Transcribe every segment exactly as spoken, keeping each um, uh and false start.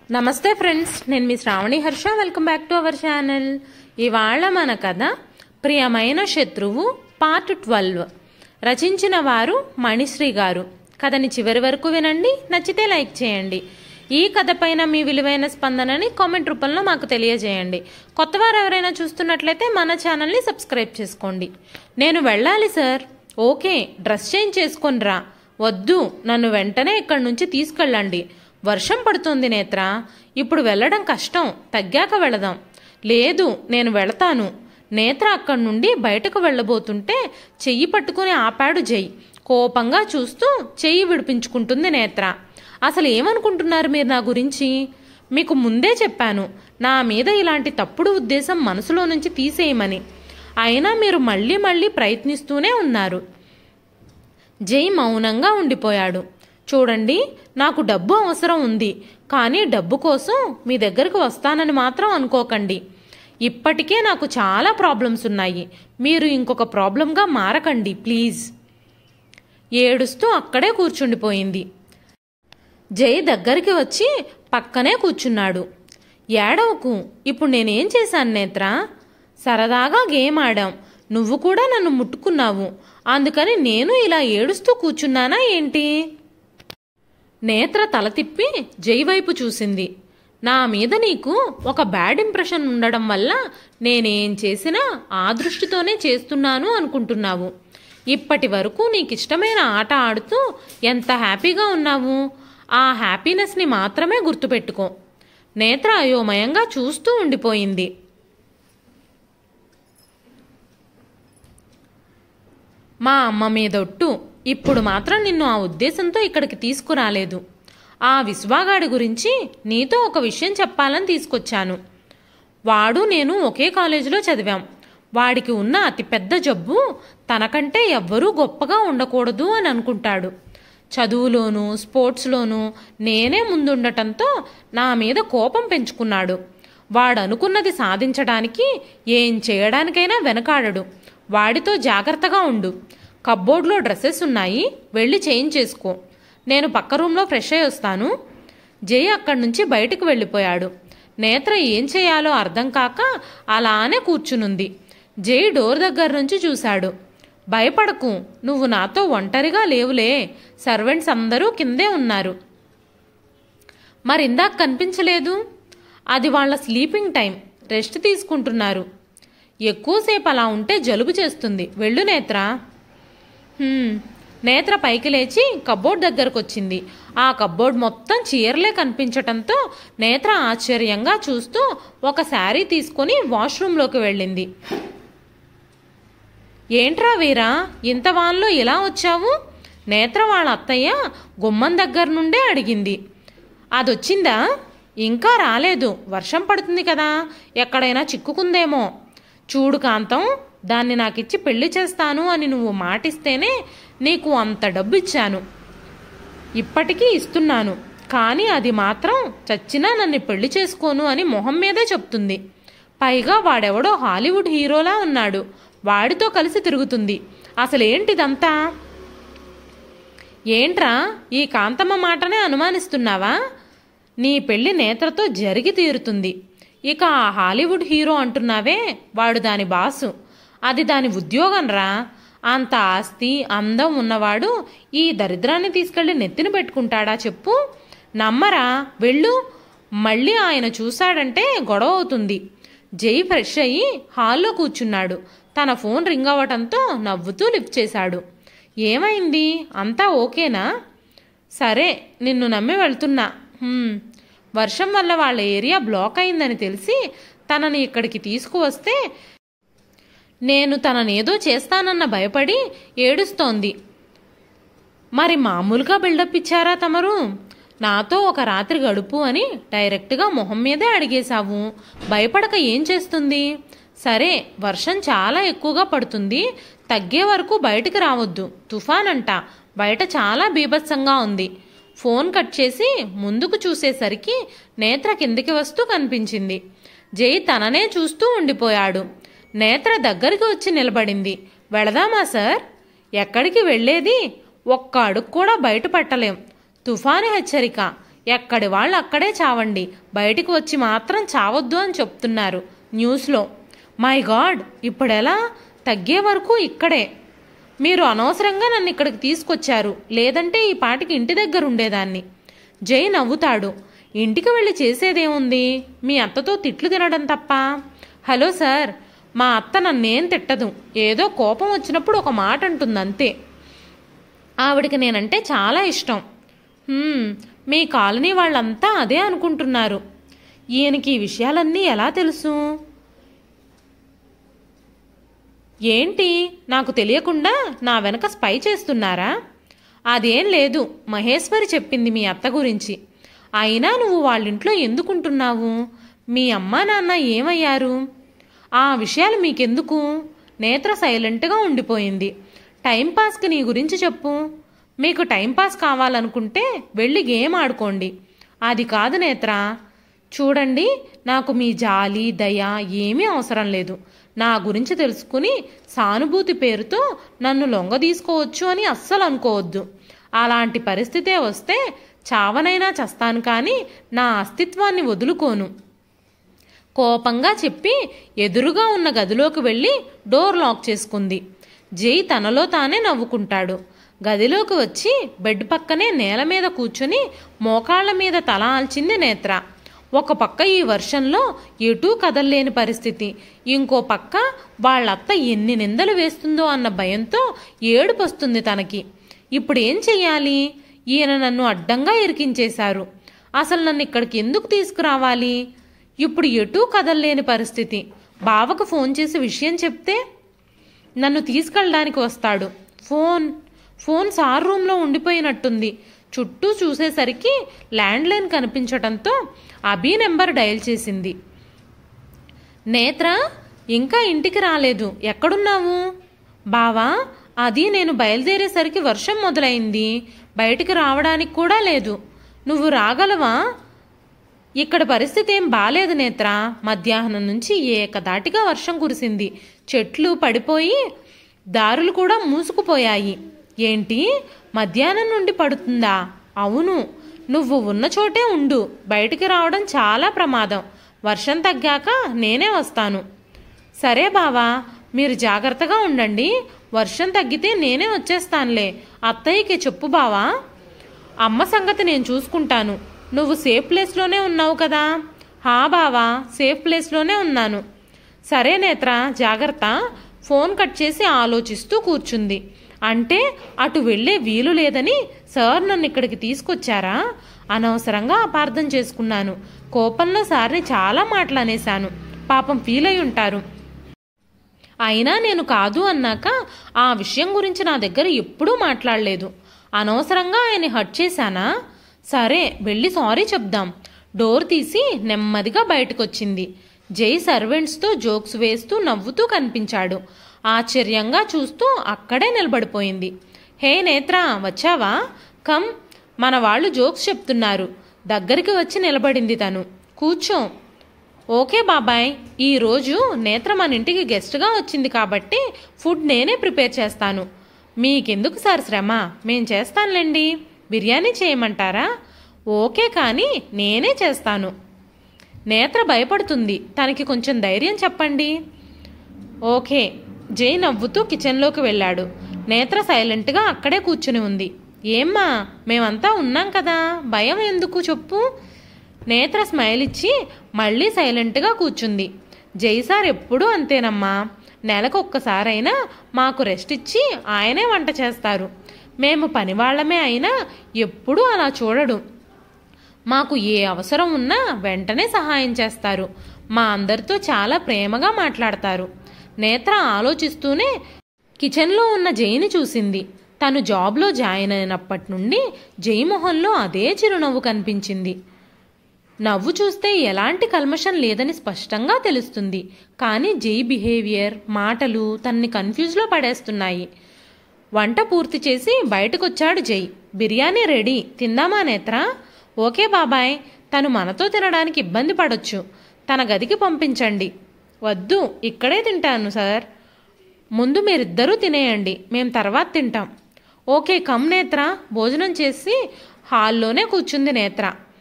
నమస్తే ఫ్రెండ్స్, నేను మీ Shravani Harsha. Welcome back to our channel. ఇవాళ మన కథ ప్రియమైన శత్రువు పార్ట్ ట్వెల్వ్. రచించిన వారు మణిశ్రీ గారు. కథని చివరి వరకు వినండి, నచ్చితే లైక్ చేయండి. ఈ కథ పైన మీ విలువైన స్పందనని కామెంట్ రూపంలో మాకు తెలియజేయండి. కొత్తవారు ఎవరైనా చూస్తున్నట్లయితే మన ఛానల్ని సబ్స్క్రైబ్ చేసుకోండి. నేను వెళ్ళాలి సార్. ఓకే, డ్రెస్ చేంజ్ చేసుకొని రా. వద్దు, నన్ను వెంటనే ఇక్కడి నుంచి తీసుకెళ్ళండి. వర్షం పడుతుంది నేత్ర, ఇప్పుడు వెళ్ళడం కష్టం, తగ్గాక వెళదాం. లేదు, నేను వెళతాను. నేత్ర అక్కడి నుండి బయటకు వెళ్ళబోతుంటే చెయ్యి పట్టుకుని ఆపాడు జై. కోపంగా చూస్తూ చెయ్యి విడిపించుకుంటుంది నేత్ర. అసలు ఏమనుకుంటున్నారు మీరు నా గురించి? మీకు ముందే చెప్పాను, నా మీద ఇలాంటి తప్పుడు ఉద్దేశం మనసులో నుంచి తీసేయమని. అయినా మీరు మళ్ళీ మళ్ళీ ప్రయత్నిస్తూనే ఉన్నారు. జై మౌనంగా ఉండిపోయాడు. చూడండి, నాకు డబ్బు అవసరం ఉంది, కానీ డబ్బు కోసం మీ దగ్గరకు వస్తానని మాత్రం అనుకోకండి. ఇప్పటికే నాకు చాలా ప్రాబ్లమ్స్ ఉన్నాయి, మీరు ఇంకొక ప్రాబ్లంగా మారకండి ప్లీజ్. ఏడుస్తూ అక్కడే కూర్చుండిపోయింది. జై దగ్గరికి వచ్చి పక్కనే కూర్చున్నాడు. ఏడవకు, ఇప్పుడు నేనేం చేశాను నేత్ర? సరదాగా గేమ్ ఆడాం, నువ్వు కూడా నన్ను ముట్టుకున్నావు, అందుకని నేను ఇలా ఏడుస్తూ కూర్చున్నానా ఏంటి? నేత్ర తల తిప్పి జై వైపు చూసింది. నా మీద నీకు ఒక బ్యాడ్ ఇంప్రెషన్ ఉండడం వల్ల నేనేం చేసినా ఆ దృష్టితోనే చేస్తున్నాను అనుకుంటున్నావు. ఇప్పటి వరకు నీకిష్టమైన ఆట ఆడుతూ ఎంత హ్యాపీగా ఉన్నావు. ఆ హ్యాపీనెస్ని మాత్రమే గుర్తుపెట్టుకో. నేత్ర అయోమయంగా చూస్తూ ఉండిపోయింది. మా అమ్మ మీదొట్టు, ఇప్పుడు మాత్రం నిన్ను ఆ ఉద్దేశంతో ఇక్కడికి తీసుకురాలేదు. ఆ విశ్వాగాడి గురించి నీతో ఒక విషయం చెప్పాలని తీసుకొచ్చాను. వాడు నేను ఒకే కాలేజీలో చదివాం. వాడికి ఉన్న అతిపెద్ద జబ్బు తనకంటే ఎవ్వరూ గొప్పగా ఉండకూడదు అని అనుకుంటాడు. చదువులోనూ స్పోర్ట్స్లోనూ నేనే ముందుండటంతో నా మీద కోపం పెంచుకున్నాడు. వాడు అనుకున్నది సాధించడానికి ఏం చేయడానికైనా వెనకాడడు. వాడితో జాగ్రత్తగా ఉండు. కబ్బోర్డ్లో డ్రెస్సెస్ ఉన్నాయి, వెళ్ళి చేంజ్ చేసుకో. నేను పక్క రూమ్లో ఫ్రెష్ అయ్యి వస్తాను. జై అక్కడి నుంచి బయటకు వెళ్ళిపోయాడు. నేత్ర ఏం చేయాలో అర్థం కాక అలానే కూర్చునుంది. జై డోర్ దగ్గర నుంచి చూశాడు. భయపడకు, నువ్వు నాతో ఒంటరిగా లేవులే, సర్వెంట్స్ అందరూ కిందే ఉన్నారు. మరిందాక కనిపించలేదు? అది వాళ్ళ స్లీపింగ్ టైం, రెస్ట్ తీసుకుంటున్నారు. ఎక్కువసేపు అలా ఉంటే జలుబు చేస్తుంది, వెళ్ళు నేత్ర. నేత్ర పైకి లేచి కబ్బోర్డ్ దగ్గరకు వచ్చింది. ఆ కబ్బోర్డ్ మొత్తం చీరలే కనిపించటంతో నేత్ర ఆశ్చర్యంగా చూస్తూ ఒక శారీ తీసుకుని వాష్రూమ్లోకి వెళ్ళింది. ఏంట్రా వీరా, ఇంత వాన్లో ఇలా వచ్చావు? నేత్ర వాళ్ళ అత్తయ్య గుమ్మం దగ్గర నుండే అడిగింది. అదొచ్చిందా? ఇంకా రాలేదు, వర్షం పడుతుంది కదా, ఎక్కడైనా చిక్కుకుందేమో. చూడు కాంతం, దాన్ని నాకిచ్చి పెళ్లి చేస్తాను అని నువ్వు మాటిస్తేనే నీకు అంత డబ్బు ఇచ్చాను. ఇప్పటికీ ఇస్తున్నాను, కానీ అది మాత్రం చచ్చినా నన్ను పెళ్లి చేసుకోను అని మొహం మీదే చెప్తుంది. పైగా వాడెవడో హాలీవుడ్ హీరోలా ఉన్నాడు, వాడితో కలిసి తిరుగుతుంది. అసలేంటిదంతా? ఏంట్రా, ఈ కాంతమ్మ మాటనే అనుమానిస్తున్నావా? నీ పెళ్లి నేత్రతో జరిగి తీరుతుంది. ఇక ఆ హాలీవుడ్ హీరో అంటున్నావే, వాడు దాని బాసు, అది దాని ఉద్యోగం రా. అంత ఆస్తి అందం ఉన్నవాడు ఈ దరిద్రాన్ని తీసుకెళ్లి నెత్తిన పెట్టుకుంటాడా చెప్పు? నమ్మరా? వెళ్ళు. మళ్ళీ ఆయన చూశాడంటే గొడవ అవుతుంది. జై ఫ్రెష్ అయ్యి హాల్లో కూర్చున్నాడు. తన ఫోన్ రింగ్ అవ్వటంతో నవ్వుతూ లిఫ్ట్ చేశాడు. ఏమైంది? అంతా ఓకేనా? సరే, నిన్ను నమ్మి వెళ్తున్నా. వర్షం వల్ల వాళ్ళ ఏరియా బ్లాక్ అయిందని తెలిసి తనని ఇక్కడికి తీసుకువస్తే నేను తననేదో చేస్తానన్న భయపడి ఏడుస్తోంది. మరి మామూలుగా బిల్డప్ ఇచ్చారా తమరు? నాతో ఒక రాత్రి గడుపు అని డైరెక్ట్గా మొహం మీదే అడిగేశావు. భయపడక ఏం చేస్తుంది? సరే, వర్షం చాలా ఎక్కువగా పడుతుంది, తగ్గే వరకు బయటికి రావద్దు, తుఫాన్ అంట, బయట చాలా బీభత్సంగా ఉంది. ఫోన్ కట్ చేసి ముందుకు చూసేసరికి నేత్ర కిందికి వస్తూ కనిపించింది. జై తననే చూస్తూ ఉండిపోయాడు. నేత్ర దగ్గరికి వచ్చి నిలబడింది. వెళదామా సార్? ఎక్కడికి వెళ్ళేది? ఒక్క అడుగు కూడా బయట పెట్టలేం. తుఫాను హెచ్చరిక, ఎక్కడి వాళ్ళు అక్కడే చావండి, బయటికి వచ్చి మాత్రం చావద్దు అని చెప్తున్నారు న్యూస్లో. మై గాడ్, ఇప్పుడెలా? తగ్గే వరకు ఇక్కడే. మీరు అనవసరంగా నన్ను ఇక్కడికి తీసుకొచ్చారు, లేదంటే ఈ పాటికి ఇంటి దగ్గర ఉండేదాన్ని. జై నవ్వుతాడు. ఇంటికి వెళ్ళి చేసేదేముంది, మీ అత్తతో తిట్లు తినడం తప్ప. హలో సార్, మా అత్త నన్నేం తిట్టదు, ఏదో కోపం వచ్చినప్పుడు ఒక మాట అంటుంది అంతే. ఆవిడికి నేనంటే చాలా ఇష్టం. మీ కాలనీ వాళ్ళంతా అదే అనుకుంటున్నారు. ఈయనకి ఈ విషయాలన్నీ ఎలా తెలుసు? ఏంటి, నాకు తెలియకుండా నా వెనక స్పై చేస్తున్నారా? అదేం లేదు, మహేశ్వరి చెప్పింది మీ అత్త గురించి. అయినా నువ్వు వాళ్ళింట్లో ఎందుకుంటున్నావు? మీ అమ్మా నాన్న ఏమయ్యారు? ఆ విషయాలు మీకెందుకు? నేత్ర సైలెంట్గా ఉండిపోయింది. టైంపాస్కి నీ గురించి చెప్పు. మీకు టైంపాస్ కావాలనుకుంటే వెళ్ళి గేమ్ ఆడుకోండి. అది కాదు నేత్ర. చూడండి, నాకు మీ జాలి దయ ఏమీ అవసరం లేదు. నా గురించి తెలుసుకుని సానుభూతి పేరుతో నన్ను లొంగ తీసుకోవచ్చు అని అస్సలు అనుకోవద్దు. అలాంటి పరిస్థితే వస్తే చావనైనా చస్తాను, కానీ నా అస్తిత్వాన్ని వదులుకోను. కోపంగా చెప్పి ఎదురుగా ఉన్న గదిలోకి వెళ్ళి డోర్ లాక్ చేసుకుంది. జై తనలో తానే నవ్వుకుంటాడు. గదిలోకి వచ్చి బెడ్ పక్కనే నేల మీద కూర్చుని మోకాళ్ల మీద తల ఆల్చింది నేత్ర. ఒక పక్క ఈ వర్షంలో ఎటూ కదల్లేని పరిస్థితి, ఇంకో పక్క వాళ్ళత్త ఎన్ని నిందలు వేస్తుందో అన్న భయంతో ఏడుపొస్తుంది తనకి. ఇప్పుడు ఏం చెయ్యాలి? ఈయన నన్ను అడ్డంగా ఇరికించేశారు. అసలు నన్ను ఇక్కడికి ఎందుకు తీసుకురావాలి? ఇప్పుడు ఎటూ కదల్లేని పరిస్థితి. బావకు ఫోన్ చేసి విషయం చెప్తే నన్ను తీసుకెళ్ళడానికి వస్తాడు. ఫోన్ ఫోన్ సార్ రూమ్లో ఉండిపోయినట్టుంది. చుట్టూ చూసేసరికి ల్యాండ్లైన్ కనిపించటంతో అభి నెంబర్ డయల్ చేసింది. నేత్ర, ఇంకా ఇంటికి రాలేదు, ఎక్కడున్నావు? బావా, అది నేను బయలుదేరేసరికి వర్షం మొదలైంది, బయటికి రావడానికి కూడా లేదు. నువ్వు రాగలవా? ఇక్కడ పరిస్థితి ఏం బాలేదు నేత్ర. మధ్యాహ్నం నుంచి ఏకదాటిగా వర్షం కురిసింది. చెట్లు పడిపోయి దారులు కూడా మూసుకుపోయాయి. ఏంటి, మధ్యాహ్నం నుండి పడుతుందా? అవును. నువ్వు ఉన్న చోటే ఉండు, బయటికి రావడం చాలా ప్రమాదం. వర్షం తగ్గాక నేనే వస్తాను. సరే బావా, మీరు జాగ్రత్తగా ఉండండి. వర్షం తగ్గితే నేనే వచ్చేస్తానులే. అత్తయ్యకి చెప్పు బావా. అమ్మ సంగతి నేను చూసుకుంటాను. నువ్వు సేఫ్ ప్లేస్లోనే ఉన్నావు కదా? హా బావా, సేఫ్ ప్లేస్లోనే ఉన్నాను. సరే నేత్ర, జాగ్రత్త. ఫోన్ కట్ చేసి ఆలోచిస్తూ కూర్చుంది. అంటే అటు వెళ్లే వీలు లేదని సార్ నన్ను ఇక్కడికి తీసుకొచ్చారా? అనవసరంగా అపార్థం చేసుకున్నాను. కోపంలో సార్ని చాలా మాటలు అనేశాను. పాపం ఫీల్ అయి ఉంటారు. అయినా నేను కాదు అన్నాక ఆ విషయం గురించి నా దగ్గర ఎప్పుడూ మాట్లాడలేదు. అనవసరంగా ఆయన్ని హర్ట్ చేశానా? సరే, వెళ్ళి సారీ చెప్దాం. డోర్ తీసి నెమ్మదిగా బయటకొచ్చింది. జై సర్వెంట్స్తో జోక్స్ వేస్తూ నవ్వుతూ కనిపించాడు. ఆశ్చర్యంగా చూస్తూ అక్కడే నిలబడిపోయింది. హే నేత్ర, వచ్చావా? కమ్, మన వాళ్ళు జోక్స్ చెప్తున్నారు. దగ్గరికి వచ్చి నిలబడింది తను. కూర్చో. ఓకే బాబాయ్, ఈరోజు నేత్ర మన ఇంటికి గెస్ట్గా వచ్చింది కాబట్టి ఫుడ్ నేనే ప్రిపేర్ చేస్తాను. మీకెందుకు సార్ శ్రమ, మేం చేస్తానులేండి. బిర్యానీ చేయమంటారా? ఓకే, కానీ నేనే చేస్తాను. నేత్ర భయపడుతుంది. తనకి కొంచెం ధైర్యం చెప్పండి. ఓకే. జై నవ్వుతూ కిచెన్లోకి వెళ్ళాడు. నేత్ర సైలెంట్గా అక్కడే కూర్చుని ఉంది. ఏమ్మా, మేమంతా ఉన్నాం కదా, భయం ఎందుకు చెప్పు. నేత్ర స్మైల్ ఇచ్చి మళ్ళీ సైలెంట్గా కూర్చుంది. జై సార్ ఎప్పుడూ అంతేనమ్మా. నెలకు ఒక్కసారైనా మాకు రెస్ట్ ఇచ్చి ఆయనే వంట చేస్తారు. మేము పనివాళ్లమే అయినా ఎప్పుడూ అలా చూడడు. మాకు ఏ అవసరం ఉన్నా వెంటనే సహాయం చేస్తారు. మా అందరితో చాలా ప్రేమగా మాట్లాడతారు. నేత్ర ఆలోచిస్తూనే కిచెన్లో ఉన్న జైని చూసింది. తను జాబ్లో జాయిన్ అయినప్పటి నుండి జై మొహంలో అదే చిరునవ్వు కనిపించింది. నవ్వు చూస్తే ఎలాంటి కల్మషం లేదని స్పష్టంగా తెలుస్తుంది. కానీ జై బిహేవియర్, మాటలు తన్ని కన్ఫ్యూజ్లో పడేస్తున్నాయి. వంట పూర్తి చేసి బయటకొచ్చాడు జై. బిర్యానీ రెడీ, తిందామా నేత్ర? ఓకే బాబాయ్, తను మనతో తినడానికి ఇబ్బంది పడొచ్చు. తన గదికి పంపించండి. వద్దు, ఇక్కడే తింటాను సార్. ముందు మీరిద్దరూ తినేయండి, మేం తర్వాత తింటాం. ఓకే, కమ్ నేత్ర. భోజనం చేసి హాల్లోనే కూర్చుంది నేత్ర.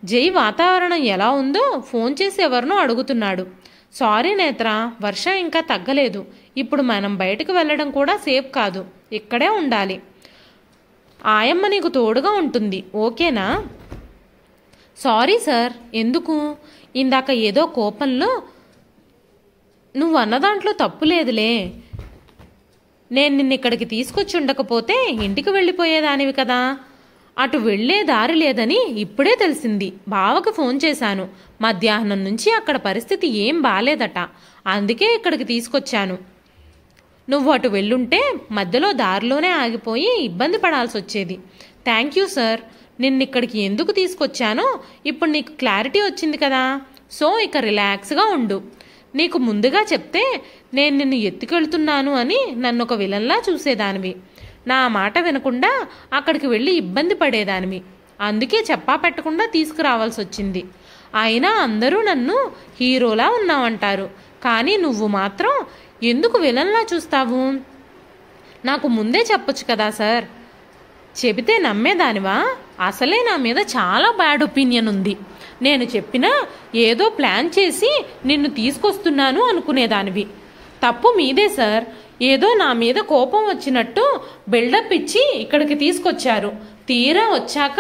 జై వాతావరణం ఎలా ఉందో ఫోన్ చేసి ఎవరినో అడుగుతున్నాడు. సారీ నేత్ర, వర్ష ఇంకా తగ్గలేదు. ఇప్పుడు మనం బయటకు వెళ్ళడం కూడా సేఫ్ కాదు, ఇక్కడే ఉండాలి. ఆయమ్మ నీకు తోడుగా ఉంటుంది, ఓకేనా? Sorry sir. ఎందుకు? ఇందాక ఏదో కోపంలో. నువ్వు అన్న దాంట్లో తప్పు లేదులే. నేను నిన్ను ఇక్కడికి తీసుకొచ్చి ఉండకపోతే ఇంటికి వెళ్ళిపోయేదానివి కదా. అటు వెళ్లే దారి లేదని ఇప్పుడే తెలిసింది. బావకు ఫోన్ చేశాను. మధ్యాహ్నం నుంచి అక్కడ పరిస్థితి ఏం బాలేదట, అందుకే ఇక్కడికి తీసుకొచ్చాను. నువ్వు అటు వెళ్ళుంటే మధ్యలో దారిలోనే ఆగిపోయి ఇబ్బంది పడాల్సి వచ్చేది. Thank you sir. నిన్నిక్కడికి ఎందుకు తీసుకొచ్చానో ఇప్పుడు నీకు క్లారిటీ వచ్చింది కదా. సో ఇక రిలాక్స్గా ఉండు. నీకు ముందుగా చెప్తే నేను నిన్ను ఎత్తుకెళ్తున్నాను అని నన్ను ఒక విలన్లా చూసేదానివి. నా మాట వినకుండా అక్కడికి వెళ్ళి ఇబ్బంది పడేదానివి. అందుకే చెప్పా పెట్టకుండా తీసుకురావాల్సి వచ్చింది. అయినా అందరూ నన్ను హీరోలా ఉన్నావంటారు, కానీ నువ్వు మాత్రం ఎందుకు విలన్లా చూస్తావు? నాకు ముందే చెప్పొచ్చు కదా సార్. చెబితే నమ్మేదానివా? అసలే నా మీద చాలా బ్యాడ్ ఒపీనియన్ ఉంది. నేను చెప్పినా ఏదో ప్లాన్ చేసి నిన్ను తీసుకొస్తున్నాను అనుకునేదానివి. తప్పు మీదే సార్. ఏదో నా మీద కోపం వచ్చినట్టు బిల్డప్ ఇచ్చి ఇక్కడికి తీసుకొచ్చారు. తీరా వచ్చాక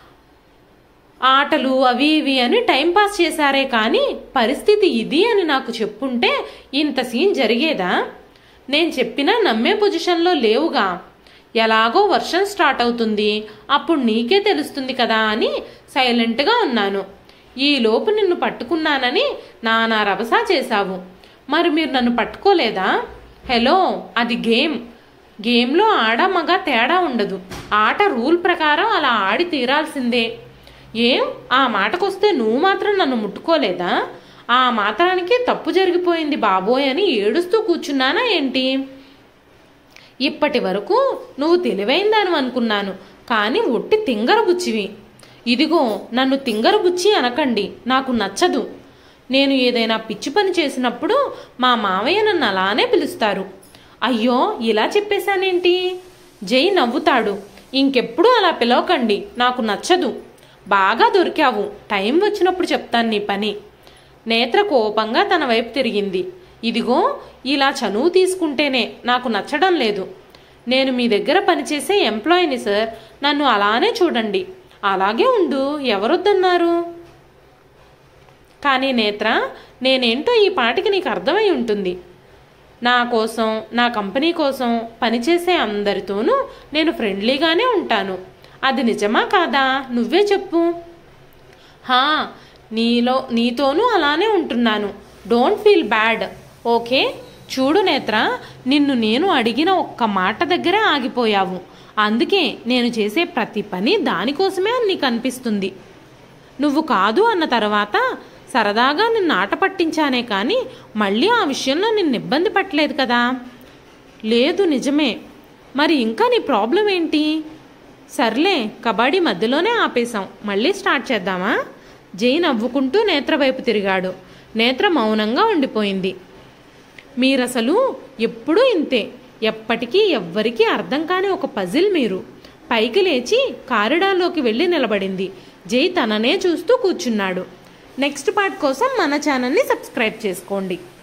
ఆటలు అవి ఇవి అని టైంపాస్ చేశారే కానీ పరిస్థితి ఇది అని నాకు చెప్పుంటే ఇంత సీన్ జరిగేదా? నేను చెప్పినా నమ్మే పొజిషన్లో లేవుగా. ఎలాగో వర్షం స్టార్ట్ అవుతుంది, అప్పుడు నీకే తెలుస్తుంది కదా అని సైలెంట్గా ఉన్నాను. ఈలోపు నిన్ను పట్టుకున్నానని నానా రభసా చేశావు. మరి మీరు నన్ను పట్టుకోలేదా? హలో, అది గేమ్. గేమ్లో ఆడ మగ తేడా ఉండదు. ఆట రూల్ ప్రకారం అలా ఆడి తీరాల్సిందే. ఏం ఆ మాటకొస్తే నువ్వు మాత్రం నన్ను ముట్టుకోలేదా? ఆ మాత్రానికి తప్పు జరిగిపోయింది బాబోయ్ అని ఏడుస్తూ కూర్చున్నానా ఏంటి? ఇప్పటి వరకు నువ్వు తెలివైందని అనుకున్నాను, కానీ ఒట్టి తింగర బుచ్చివి. ఇదిగో నన్ను తింగర బుచ్చి అనకండి, నాకు నచ్చదు. నేను ఏదైనా పిచ్చి పని చేసినప్పుడు మా మావయ్య నన్ను అలానే పిలుస్తారు. అయ్యో ఇలా చెప్పేశానేంటి? జై నవ్వుతాడు. ఇంకెప్పుడు అలా పిలవకండి, నాకు నచ్చదు. బాగా దొరికావు, టైం వచ్చినప్పుడు చెప్తాను నీ పని. నేత్ర కోపంగా తన వైపు తిరిగింది. ఇదిగో ఇలా చనువు తీసుకుంటేనే నాకు నచ్చడం లేదు. నేను మీ దగ్గర పనిచేసే ఎంప్లాయీని సార్, నన్ను అలానే చూడండి. అలాగే ఉండు, ఎవరొద్దన్నారు? కానీ నేత్ర, నేనేంటో ఈ పాటికి నీకు అర్థమై ఉంటుంది. నా కోసం, నా కంపెనీ కోసం పనిచేసే అందరితోనూ నేను ఫ్రెండ్లీగానే ఉంటాను. అది నిజమా కాదా? నువ్వే చెప్పు. హా, నీలో నీతోనూ అలానే ఉంటున్నాను. Don't feel bad, okay? చూడు నేత్ర, నిన్ను నేను అడిగిన ఒక్క మాట దగ్గరే ఆగిపోయావు. అందుకే నేను చేసే ప్రతి పని దానికోసమే అని నీకు అనిపిస్తుంది. నువ్వు కాదు అన్న తర్వాత సరదాగా నిన్ను ఆట పట్టించానే కానీ మళ్ళీ ఆ విషయంలో నిన్ను ఇబ్బంది పట్టలేదు కదా? లేదు, నిజమే. మరి ఇంకా నీ ప్రాబ్లం ఏంటి? సర్లే, కబడ్డీ మధ్యలోనే ఆపేశాం, మళ్ళీ స్టార్ట్ చేద్దామా? జై నవ్వుకుంటూ నేత్ర వైపు తిరిగాడు. నేత్ర మౌనంగా ఉండిపోయింది. మీరసలు ఎప్పుడూ ఇంతే, ఎప్పటికీ ఎవ్వరికీ అర్థం కాని ఒక పజిల్ మీరు. పైకి లేచి కారిడార్లోకి వెళ్ళి నిలబడింది. జై తననే చూస్తూ కూర్చున్నాడు. నెక్స్ట్ పార్ట్ కోసం మన ఛానల్ని సబ్స్క్రైబ్ చేసుకోండి.